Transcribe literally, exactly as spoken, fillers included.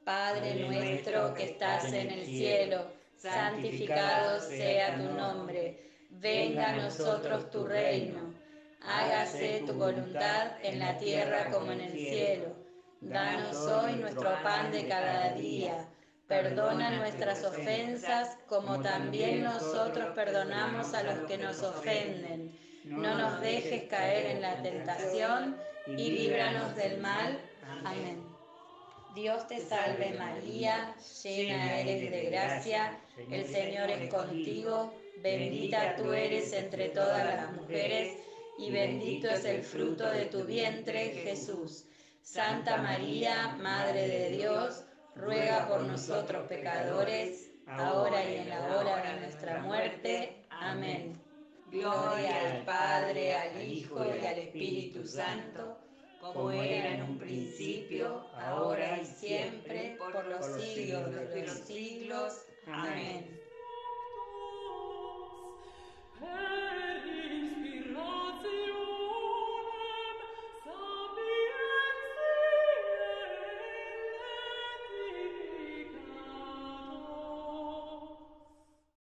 Padre nuestro que estás en el cielo, santificado sea tu nombre. Venga a nosotros tu reino. Hágase tu voluntad en la tierra como en el cielo. Danos hoy nuestro pan de cada día. Perdona nuestras ofensas como también nosotros perdonamos a los que nos ofenden. No nos dejes caer en la tentación y líbranos del mal. Amén. Dios te salve María, llena eres de gracia, el Señor es contigo, bendita tú eres entre todas las mujeres, y bendito es el fruto de tu vientre, Jesús. Santa María, Madre de Dios, ruega por nosotros pecadores, ahora y en la hora de nuestra muerte. Amén. Gloria al Padre, al Hijo y al Espíritu Santo, como era en un principio, ahora y siempre, por los siglos de los siglos.